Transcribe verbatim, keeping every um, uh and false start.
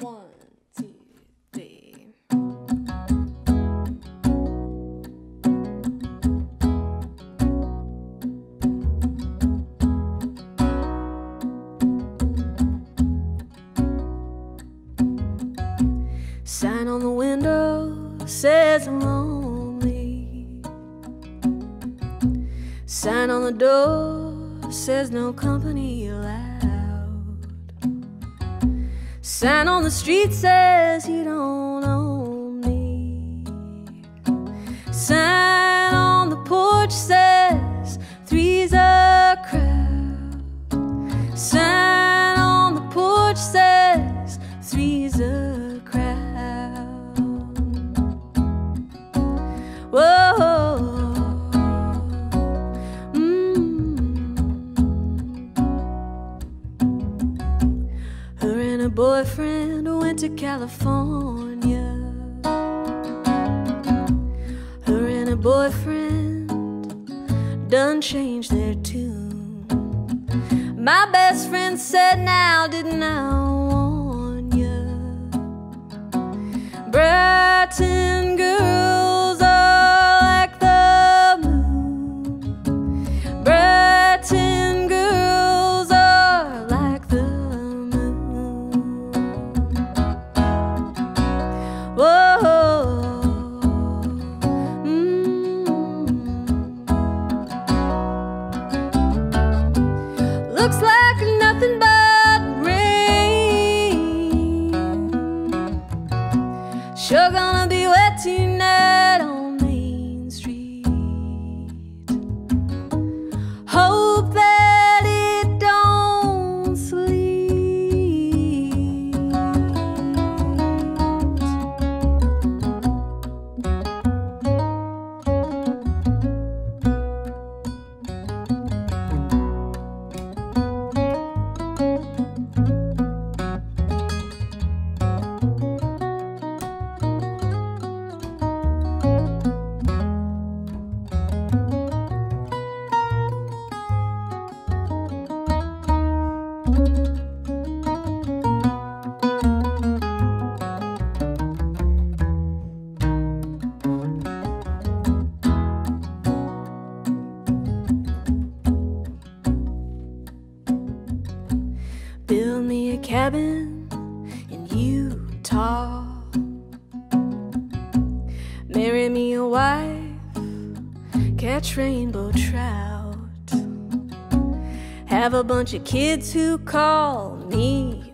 One, two, three. Sign on the window says I'm lonely. Sign on the door says no company allowed. Sign on the street says you don't own me. Sign on the porch says three's a crowd. Sign on the porch says three's a crowd. Whoa. Her boyfriend went to California. Her and her boyfriend done changed their tune. My best friend said, now didn't I warn ya? Brighton girls are like the moon. Brighton girls are like the whoa, mm. Looks like nothing but rain. Sure gonna be wet tonight on Main Street. Hope that it don't sleet. Build me a cabin in Utah. Marry me a wife, catch rainbow trout. Have a bunch of kids who call me